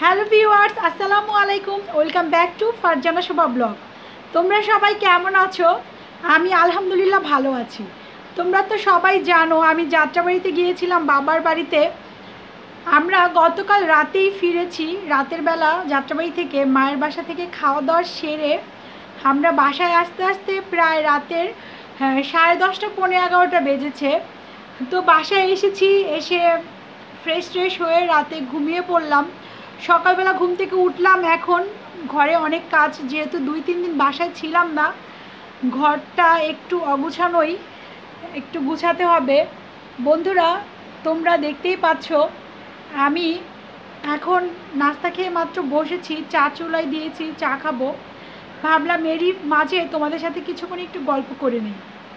Hello viewers, আসসালামু আলাইকুম। Welcome back to Farzana Shova blog. তোমরা সবাই কেমন আছো? আমি আলহামদুলিল্লাহ ভালো আছি। তোমরা তো সবাই জানো আমি যাত্রাবাড়িতে গিয়েছিলাম বাবার বাড়িতে। আমরা গতকাল রাতেই ফিরেছি। রাতের বেলা যাত্রাবাড়ি থেকে মায়ের বাসা থেকে খাওয়া দাওয়া সেরে আমরা বাসায় আসতে আসতে প্রায় রাতের 10:30 পৌনে 11টা বেজেছে। তো বাসায় এসেছি, এসে ফ্রেশ হয়ে রাতে ঘুমিয়ে পড়লাম। সকালবেলা ঘুম থেকে উঠলাম। এখন ঘরে অনেক কাজ, যেহেতু 2-3 দিন বাসায় ছিলাম না, ঘরটা একটু অগুছানোই, একটু গুছাতে হবে। বন্ধুরা, তোমরা দেখতেই পাচ্ছ আমি এখন নাস্তা খেয়ে মাত্র বসেছি, চা চুলায় দিয়েছি, চা খাবো। ভাবলাম এরই মাঝে তোমাদের সাথে কিছুক্ষণ একটু গল্প করে নিই।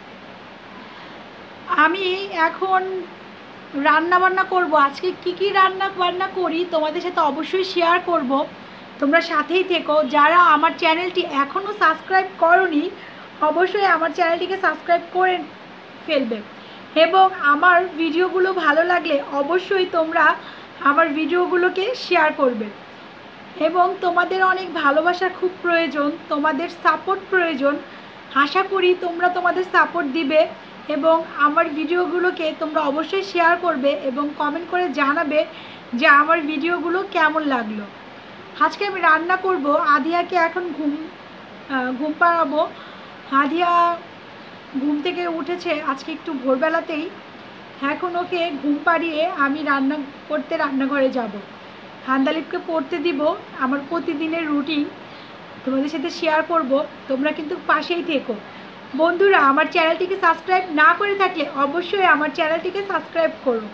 আমি এখন রান্না বান্না করব। আজকে কি রান্না বান্না করি তোমাদের সাথে অবশ্যই শেয়ার করব। তোমরা সাথেই থেকো। যারা আমার চ্যানেলটি এখনও সাবস্ক্রাইব করোনি, অবশ্যই আমার চ্যানেলটিকে সাবস্ক্রাইব করে ফেলবে, এবং আমার ভিডিওগুলো ভালো লাগলে অবশ্যই তোমরা আমার ভিডিওগুলোকে শেয়ার করবে। এবং তোমাদের অনেক ভালোবাসা খুব প্রয়োজন, তোমাদের সাপোর্ট প্রয়োজন। আশা করি তোমরা তোমাদের সাপোর্ট দিবে এবং আমার ভিডিওগুলোকে তোমরা অবশ্যই শেয়ার করবে এবং কমেন্ট করে জানাবে যে আমার ভিডিওগুলো কেমন লাগলো। আজকে আমি রান্না করব। আধিয়াকে এখন ঘুম পাড়াবো। আধিয়া ঘুম থেকে উঠেছে আজকে একটু ভোরবেলাতেই। এখন ওকে ঘুম পাড়িয়ে আমি রান্নাঘরে যাব। হান্দালিপকে পড়তে দিব। আমার প্রতিদিনের রুটিন তোমাদের সাথে শেয়ার করব। তোমরা কিন্তু পাশেই থেকো। বন্ধুরা, আমার চ্যানেলটিকে সাবস্ক্রাইব না করে থাকলে অবশ্যই আমার চ্যানেলটিকে সাবস্ক্রাইব করো।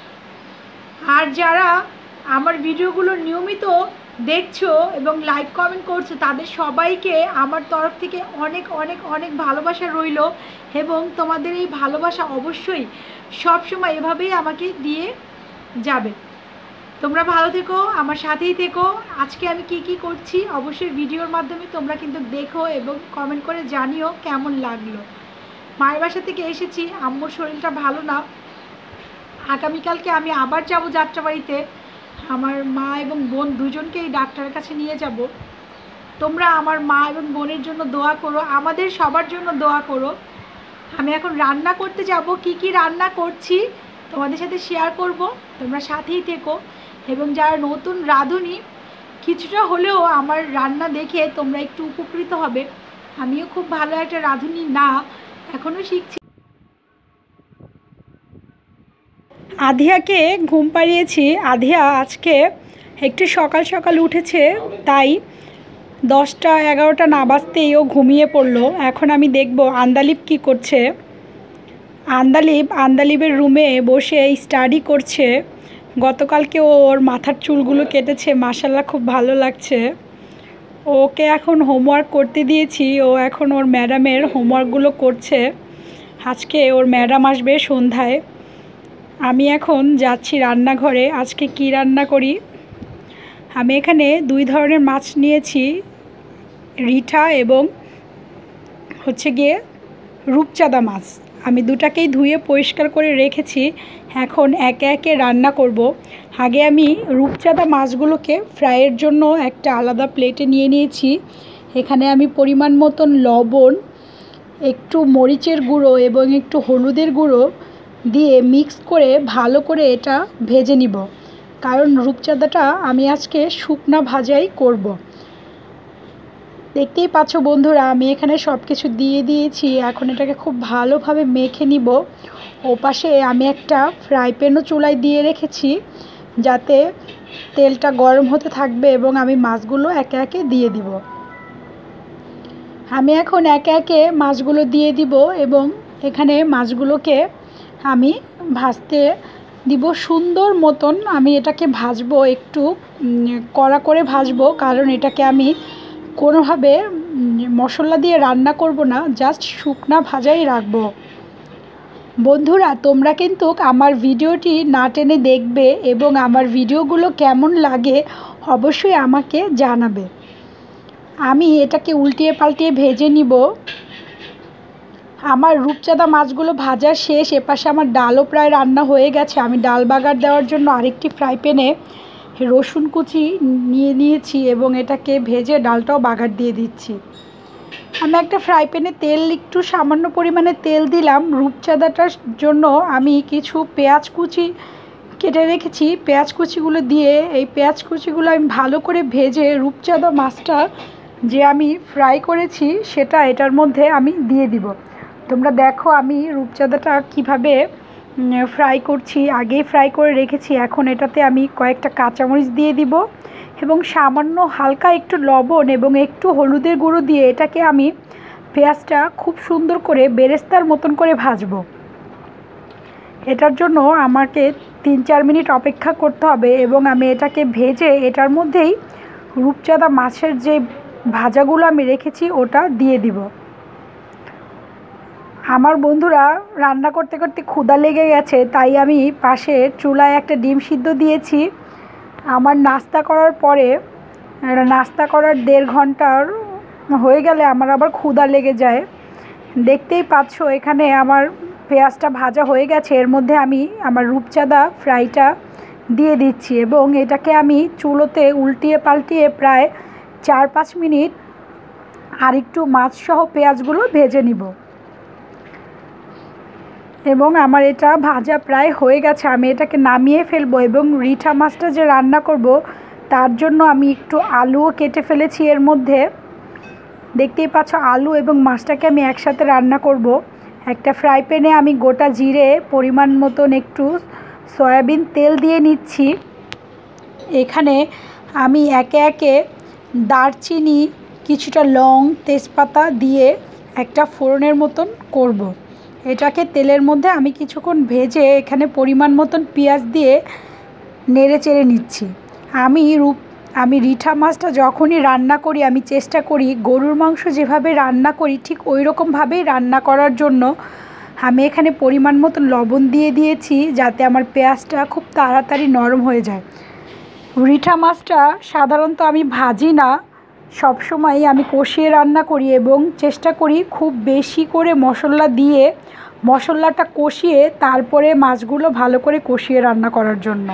আর যারা আমার ভিডিওগুলো নিয়মিত দেখছো এবং লাইক কমেন্ট করছো, তাদের সবাইকে আমার তরফ থেকে অনেক অনেক অনেক ভালোবাসা রইল। এবং তোমাদের এই ভালোবাসা অবশ্যই সবসময় এভাবেই আমাকে দিয়ে যাবে। তোমরা ভালো থেকো, আমার সাথেই থেকো। আজকে আমি কি করছি অবশ্যই ভিডিওর মাধ্যমে তোমরা কিন্তু দেখো এবং কমেন্ট করে জানিও কেমন লাগলো। মায়ের বাসা থেকে এসেছি, আম্মুর শরীরটা ভালো না। আগামীকালকে আমি আবার যাব যাত্রাবাড়িতে। আমার মা এবং বোন দুজনকেই ডাক্তারের কাছে নিয়ে যাব। তোমরা আমার মা এবং বোনের জন্য দোয়া করো, আমাদের সবার জন্য দোয়া করো। আমি এখন রান্না করতে যাব। কি রান্না করছি তোমাদের সাথে শেয়ার করব। তোমরা সাথেই থেকো। এবং যারা নতুন রাঁধুনি, কিছুটা হলেও আমার রান্না দেখে তোমরা একটু উপকৃত হবে। আমিও খুব ভালো একটা রাঁধুনি না, এখনও শিখছি। আধিয়াকে ঘুম পাড়িয়েছি। আধিয়া আজকে একটু সকাল সকাল উঠেছে, তাই 10টা-11টা না বাজতেই ও ঘুমিয়ে পড়লো। এখন আমি দেখব আন্দালিব কি করছে। আন্দালিবের রুমে বসে স্টাডি করছে। গতকালকে ওর মাথার চুলগুলো কেটেছে, মাশাআল্লাহ খুব ভালো লাগছে। ওকে এখন হোমওয়ার্ক করতে দিয়েছি। ও এখন ওর ম্যাডামের হোমওয়ার্কগুলো করছে। আজকে ওর ম্যাডাম আসবে সন্ধ্যায়। আমি এখন যাচ্ছি রান্নাঘরে। আজকে কি রান্না করি, আমি এখানে 2 ধরনের মাছ নিয়েছি, রিঠা এবং হচ্ছে গিয়ে রূপচাঁদা মাছ। আমি দুটাকেই ধুয়ে পরিষ্কার করে রেখেছি। এখন একে একে রান্না করব। আগে আমি রূপচাঁদা মাছগুলোকে ফ্রাইয়ের জন্য একটা আলাদা প্লেটে নিয়ে নিয়েছি। এখানে আমি পরিমাণ মতন লবণ, একটু মরিচের গুঁড়ো এবং একটু হলুদের গুঁড়ো দিয়ে মিক্স করে ভালো করে এটা ভেজে নিব, কারণ রূপচাঁদাটা আমি আজকে শুকনা ভাজাই করব। দেখতেই পাচ্ছ বন্ধুরা, আমি এখানে সব কিছু দিয়ে দিয়েছি। এখন এটাকে খুব ভালোভাবে মেখে নিব। ওপাশে আমি একটা ফ্রাই প্যানও চুলায় দিয়ে রেখেছি, যাতে তেলটা গরম হতে থাকবে এবং আমি মাছগুলো একে একে দিয়ে দিব। আমি এখন একে একে মাছগুলো দিয়ে দিব এবং এখানে মাছগুলোকে আমি ভাজতে দিব সুন্দর মতন। আমি এটাকে ভাজবো, একটু কড়া করে ভাজবো, কারণ এটাকে আমি কোনোভাবে মশলা দিয়ে রান্না করব না, জাস্ট শুকনা ভাজাই রাখবো। বন্ধুরা, তোমরা কিন্তু আমার ভিডিওটি না টেনে দেখবে এবং আমার ভিডিওগুলো কেমন লাগে অবশ্যই আমাকে জানাবে। আমি এটাকে উল্টিয়ে পাল্টিয়ে ভেজে নিব। আমার রূপচাঁদা মাছগুলো ভাজা শেষ। এপাশে আমার ডালও প্রায় রান্না হয়ে গেছে। আমি ডাল বাগার দেওয়ার জন্য আরেকটি ফ্রাই প্যানে রসুন কুচি নিয়েছি এবং এটাকে ভেজে ডালটাও বাগার দিয়ে দিচ্ছি। আমি একটা ফ্রাই প্যানে তেল একটু সামান্য পরিমাণে তেল দিলাম। রূপচাঁদাটার জন্য আমি কিছু পেঁয়াজ কুচি কেটে রেখেছি, পেঁয়াজ কুচিগুলো দিয়ে এই পেঁয়াজ কুচিগুলো আমি ভালো করে ভেজে রূপচাঁদা মাছটা যে আমি ফ্রাই করেছি সেটা এটার মধ্যে আমি দিয়ে দিব। তোমরা দেখো আমি রূপচাঁদাটা কিভাবে ফ্রাই করছি, আগেই ফ্রাই করে রেখেছি। এখন এটাতে আমি কয়েকটা কাঁচামরিচ দিয়ে দিব এবং সামান্য হালকা একটু লবণ এবং একটু হলুদের গুঁড়ো দিয়ে এটাকে আমি পেঁয়াজটা খুব সুন্দর করে বেরেস্তার মতন করে ভাজবো। এটার জন্য আমাকে 3-4 মিনিট অপেক্ষা করতে হবে এবং আমি এটাকে ভেজে এটার মধ্যেই রূপচাঁদা মাছের যে ভাজাগুলো আমি রেখেছি ওটা দিয়ে দিব। আমার বন্ধুরা রান্না করতে করতে ক্ষুধা লেগে গেছে, তাই আমি পাশে চুলায় একটা ডিম সিদ্ধ দিয়েছি। আমার নাস্তা করার পরে, নাস্তা করার 1.5 ঘন্টার হয়ে গেলে আমার আবার ক্ষুধা লেগে যায়। দেখতেই পাচ্ছ এখানে আমার পেঁয়াজটা ভাজা হয়ে গেছে। এর মধ্যে আমি আমার রূপচাঁদা ফ্রাইটা দিয়ে দিচ্ছি এবং এটাকে আমি চুলোতে উল্টিয়ে পাল্টিয়ে প্রায় 4-5 মিনিট আর একটু মাছসহ পেঁয়াজগুলো ভেজে নিব এবং আমার এটা ভাজা প্রায় হয়ে গেছে। আমি এটাকে নামিয়ে ফেলবো এবং রিঠা মাছটা যে রান্না করব তার জন্য আমি একটু আলুও কেটে ফেলেছি এর মধ্যে। দেখতেই পাচ্ছ আলু এবং মাছটাকে আমি একসাথে রান্না করব। একটা ফ্রাই প্যানে আমি গোটা জিরে, পরিমাণ মতন একটু সয়াবিন তেল দিয়ে নিচ্ছি। এখানে আমি একে একে দারচিনি, কিছুটা লং, তেজপাতা দিয়ে একটা ফোড়নের মতন করব। এটাকে তেলের মধ্যে আমি কিছুক্ষণ ভেজে এখানে পরিমাণ মতন পেঁয়াজ দিয়ে নেড়ে চেড়ে নিচ্ছি। আমি রিঠা মাছটা যখনই রান্না করি আমি চেষ্টা করি গরুর মাংস যেভাবে রান্না করি ঠিক ওই রকমভাবেই রান্না করার জন্য আমি এখানে পরিমাণ মতন লবণ দিয়ে দিয়েছি যাতে আমার পেঁয়াজটা খুব তাড়াতাড়ি নরম হয়ে যায়। রিঠা মাছটা সাধারণত আমি ভাজি না, সবসময় আমি কষিয়ে রান্না করি এবং চেষ্টা করি খুব বেশি করে মশলা দিয়ে মশলাটা কষিয়ে তারপরে মাছগুলো ভালো করে কষিয়ে রান্না করার জন্য।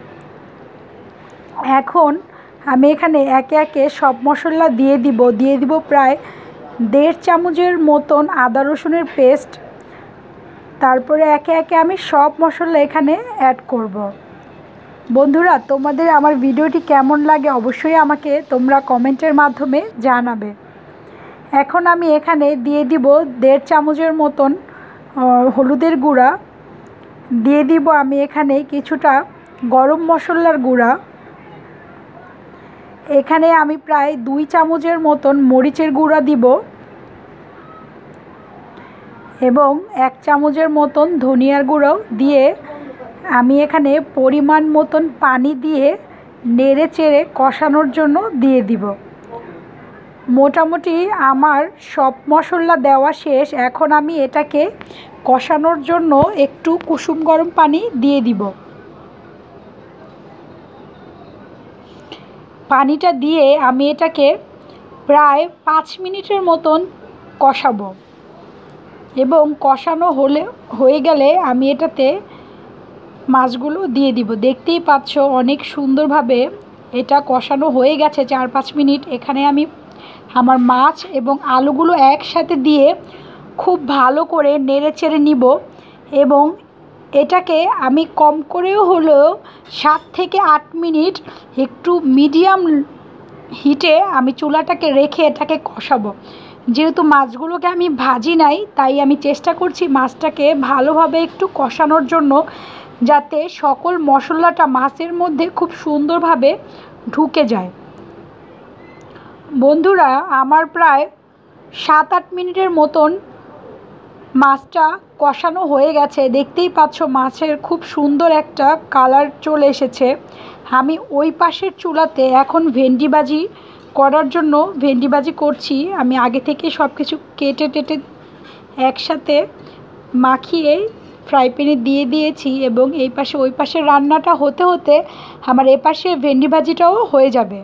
এখন আমি এখানে একে একে সব মশলা দিয়ে দিব প্রায় 1.5 চামচের মতন আদা রসুনের পেস্ট। তারপরে একে একে আমি সব মশলা এখানে অ্যাড করব। বন্ধুরা তোমাদের আমার ভিডিওটি কেমন লাগে অবশ্যই আমাকে তোমরা কমেন্টের মাধ্যমে জানাবে। এখন আমি এখানে দিয়ে দিব 1.5 চামচের মতন হলুদের গুঁড়া, দিয়ে দিব আমি এখানে কিছুটা গরম মশলার গুঁড়া, এখানে আমি প্রায় 2 চামচের মতন মরিচের গুঁড়া দিব এবং 1 চামচের মতন ধনিয়ার গুঁড়ো দিয়ে আমি এখানে পরিমাণ মতন পানি দিয়ে নেড়ে চেড়ে কষানোর জন্য দিয়ে দিব। মোটামুটি আমার সব মশলা দেওয়া শেষ। এখন আমি এটাকে কষানোর জন্য একটু কুসুম গরম পানি দিয়ে দিব। পানিটা দিয়ে আমি এটাকে প্রায় 5 মিনিটের মতন কষাবো এবং কষানো হয়ে গেলে আমি এটাতে মাছগুলো দিয়ে দিব। দেখতেই পাচ্ছ অনেক সুন্দরভাবে এটা কষানো হয়ে গেছে 4-5 মিনিট। এখানে আমি আমার মাছ এবং আলুগুলো একসাথে দিয়ে খুব ভালো করে নেড়ে চেড়ে নিব এবং এটাকে আমি কম করেও হলেও 7 থেকে 8 মিনিট একটু মিডিয়াম হিটে আমি চুলাটাকে রেখে এটাকে কষাবো। যেহেতু মাছগুলোকে আমি ভাজি নাই তাই আমি চেষ্টা করছি মাছটাকে ভালোভাবে একটু কষানোর জন্য যাতে সকল মশলাটা মাছের মধ্যে খুব সুন্দরভাবে ঢুকে যায়। বন্ধুরা আমার প্রায় 7-8 মিনিটের মতন মাছটা কষানো হয়ে গেছে। দেখতেই পাচ্ছ মাছের খুব সুন্দর একটা কালার চলে এসেছে। আমি ওই পাশের চুলাতে এখন ভেন্ডি ভাজি করার জন্য ভেন্ডি ভাজি করছি। আমি আগে থেকে সব কিছু কেটে টেটে একসাথে মাখিয়ে ফ্রাই প্যানে দিয়ে দিয়েছি এবং এই পাশে ওই পাশে রান্নাটা হতে হতে আমার এ পাশে ভেন্ডি ভাজিটাও হয়ে যাবে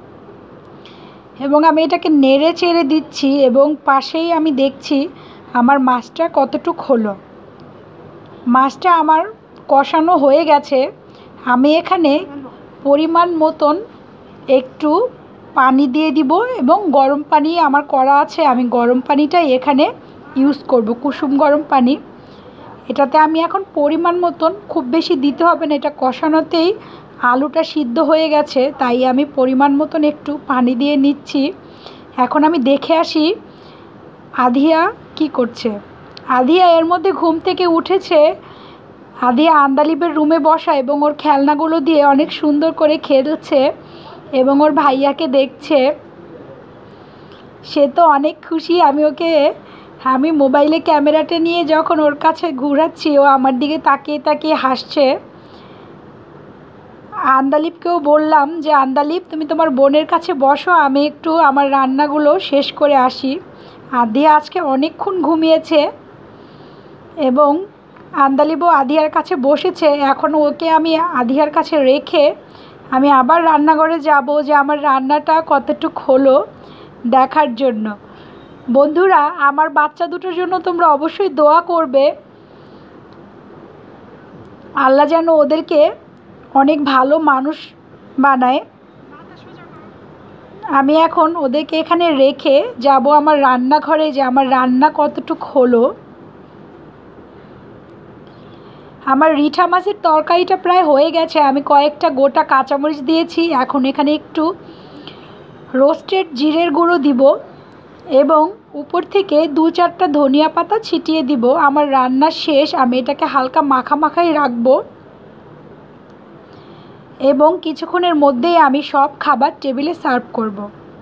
এবং আমি এটাকে নেড়ে চেড়ে দিচ্ছি এবং পাশেই আমি দেখছি আমার মাছটা কতটুকু হলো। মাছটা আমার কষানো হয়ে গেছে। আমি এখানে পরিমাণ মতন একটু পানি দিয়ে দিব এবং গরম পানি আমার করা আছে, আমি গরম পানিটাই এখানে ইউজ করব, কুসুম গরম পানি। এটাতে আমি এখন পরিমাণ মতন, খুব বেশি দিতে হবে না, এটা কষানোতেই আলুটা সিদ্ধ হয়ে গেছে, তাই আমি পরিমাণ মতন একটু পানি দিয়ে নিচ্ছি। এখন আমি দেখে আসি আধিয়া কি করছে। আধিয়া এর মধ্যে ঘুম থেকে উঠেছে। আধিয়া আন্দালিবের রুমে বসা এবং ওর খেলনাগুলো দিয়ে অনেক সুন্দর করে খেলছে এবং ওর ভাইয়াকে দেখছে। সে তো অনেক খুশি। আমি মোবাইলে ক্যামেরাটা নিয়ে যখন ওর কাছে ঘোরাচ্ছি, ও আমার দিকে তাকিয়ে তাকিয়ে হাসছে। আন্দালিবকেও বললাম যে আন্দালিব, তুমি তোমার বোনের কাছে বসো, আমি একটু আমার রান্নাগুলো শেষ করে আসি। আধিয়া আজকে অনেকক্ষণ ঘুমিয়েছে এবং আন্দালিবও আধিয়ার কাছে বসেছে। এখন ওকে আমি আধিয়ার কাছে রেখে আমি আবার রান্নাঘরে যাব যে আমার রান্নাটা কতটুক হলো দেখার জন্য। বন্ধুরা, আমার বাচ্চা দুটোর জন্য তোমরা অবশ্যই দোয়া করবে, আল্লাহ যেন ওদেরকে অনেক ভালো মানুষ বানায়। আমি এখন ওদেরকে এখানে রেখে যাব আমার রান্নাঘরে যে আমার রান্না কতটুক হলো। আমার রিঠা মাছের তরকারিটা প্রায় হয়ে গেছে। আমি কয়েকটা গোটা কাঁচামরিচ দিয়েছি। এখন এখানে একটু রোস্টেড জিরের গুঁড়ো দিব এবং উপর থেকে 2-4টা ধনিয়া পাতা ছিটিয়ে দিব। আমার রান্না শেষ। আমি এটাকে হালকা মাখাই রাখবো এবং কিছুক্ষণের মধ্যেই আমি সব খাবার টেবিলে সার্ভ করব।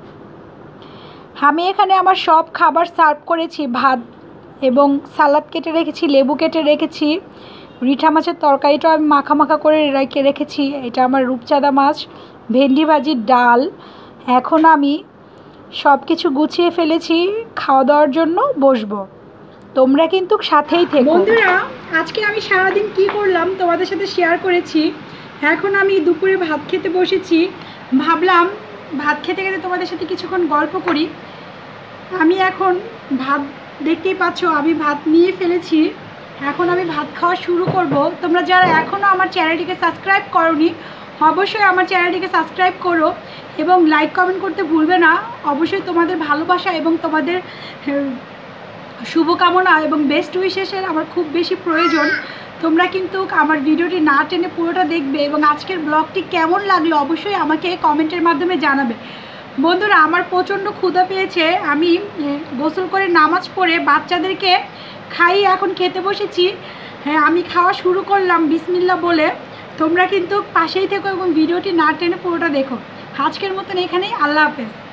আমি এখানে আমার সব খাবার সার্ভ করেছি। ভাত এবং সালাদ কেটে রেখেছি, লেবু কেটে রেখেছি, রিঠা মাছের তরকারিটাও আমি মাখা করে রেখেছি। এটা আমার রূপচাঁদা মাছ, ভেন্ডি ভাজি, ডাল। এখন আমি সব কিছু গুছিয়ে ফেলেছি, খাওয়া দাওয়ার জন্য বসবো। তোমরা কিন্তু সাথেই থেকো। বন্ধুরা, আজকে আমি সারাদিন কি করলাম তোমাদের সাথে শেয়ার করেছি। এখন আমি দুপুরে ভাত খেতে বসেছি। ভাবলাম ভাত খেতে খেতে তোমাদের সাথে কিছুক্ষণ গল্প করি। আমি এখন ভাত, দেখতেই পাচ্ছ আমি ভাত নিয়ে ফেলেছি। এখন আমি ভাত খাওয়া শুরু করব। তোমরা যারা এখনও আমার চ্যানেলটিকে সাবস্ক্রাইব করোনি, অবশ্যই আমার চ্যানেলটিকে সাবস্ক্রাইব করো এবং লাইক কমেন্ট করতে ভুলবে না। অবশ্যই তোমাদের ভালোবাসা এবং তোমাদের শুভকামনা এবং বেস্ট উইশেসের আমার খুব বেশি প্রয়োজন। তোমরা কিন্তু আমার ভিডিওটি না টেনে পুরোটা দেখবে এবং আজকের ব্লগটি কেমন লাগলো অবশ্যই আমাকে কমেন্টের মাধ্যমে জানাবে। বন্ধুরা, আমার প্রচণ্ড ক্ষুধা পেয়েছে। আমি গোসল করে নামাজ পড়ে বাচ্চাদেরকে খাইয়ে এখন খেতে বসেছি। হ্যাঁ, আমি খাওয়া শুরু করলাম বিসমিল্লাহ বলে। তোমরা কিন্তু পাশেই থেকো এবং ভিডিওটি না টেনে পুরোটা দেখো। আজকের মতন এখানেই, আল্লাহ হাফেজ।